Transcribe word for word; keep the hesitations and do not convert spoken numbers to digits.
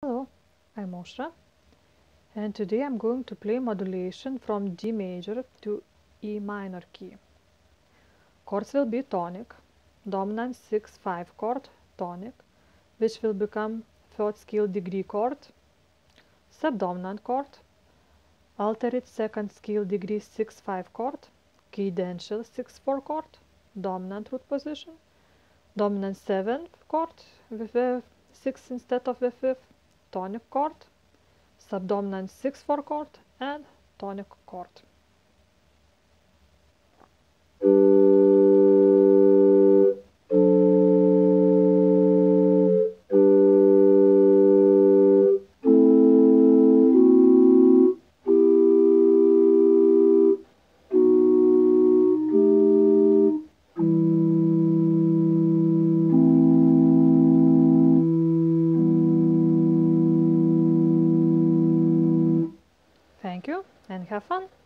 Hello, I'm Osra, and today I'm going to play modulation from D major to E minor key. Chords will be tonic, dominant six five chord, tonic, which will become third scale degree chord, subdominant chord, altered second scale degree six five chord, cadential six four chord, dominant root position, dominant seven chord with a six instead of the fifth, tonic chord, subdominant six four chord and tonic chord. Thank you and have fun!